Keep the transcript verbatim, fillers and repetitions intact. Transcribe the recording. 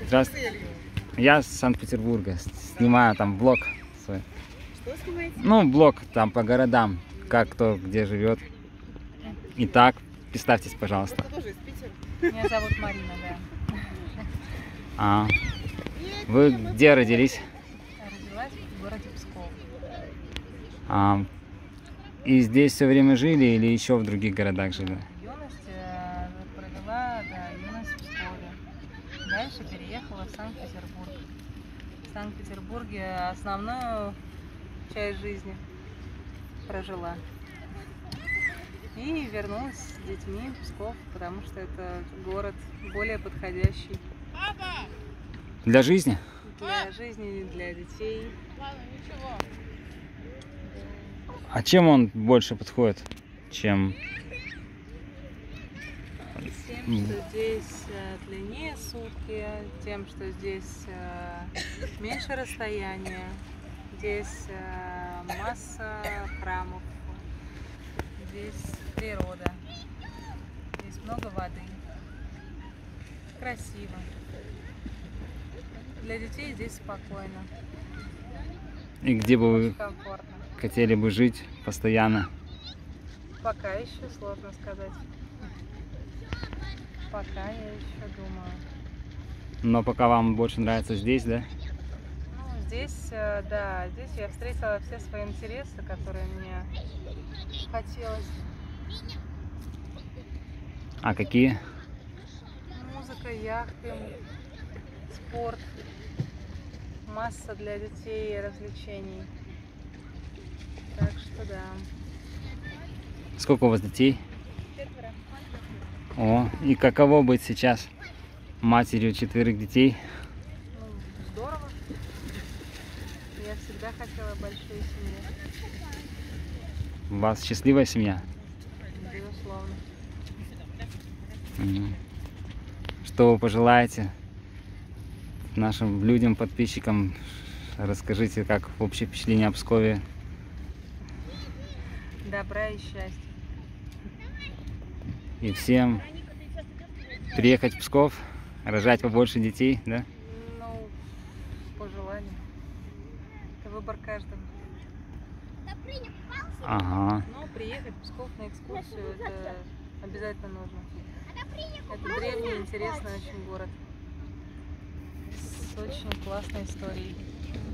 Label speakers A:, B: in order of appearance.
A: Здравствуйте. Я с Санкт-Петербурга. Снимаю там блог свой.
B: Что снимаете?
A: Ну, блог там по городам. Как кто где живет. Итак, представьтесь, пожалуйста.
B: Вы тоже из Питера?
C: Меня зовут Марина, да.
A: А, вы где родились?
C: Родилась в городе Псков.
A: А, и здесь все время жили или еще в других городах жили?
C: Юность э, провела, да, юность в Пскове. Дальше переехала в Санкт-Петербург. В Санкт-Петербурге основную часть жизни прожила. И вернулась с детьми в Псков, потому что это город более подходящий
A: Для жизни?
C: для жизни, для детей.
A: А чем он больше подходит, чем...
C: Тем, что здесь э, длиннее сутки, тем, что здесь э, меньше расстояния, здесь э, масса храмов, здесь природа, здесь много воды, красиво. Для детей здесь спокойно,
A: И где бы вы
C: очень комфортно.
A: хотели бы жить постоянно?
C: Пока еще сложно сказать. Пока я еще думаю.
A: Но пока вам больше нравится здесь, да?
C: Ну, здесь, э, да, здесь я встретила все свои интересы, которые мне хотелось.
A: А какие?
C: Музыка, яхты, спорт, масса для детей развлечений. Так что да.
A: Сколько у вас детей?
C: Четверо.
A: О, и каково быть сейчас матерью четверых детей?
C: Ну, здорово. Я всегда хотела большую семью.
A: У вас счастливая семья?
C: Безусловно.
A: Мгм. Что вы пожелаете нашим людям, подписчикам? Расскажите, как общее впечатление о Пскове?
C: Добра и счастья.
A: И всем приехать в Псков, рожать побольше детей, да?
C: Ну, по желанию. Это выбор каждого.
A: Ага.
C: Но приехать в Псков на экскурсию это обязательно нужно. Это древний, интересный очень город. С очень классной историей.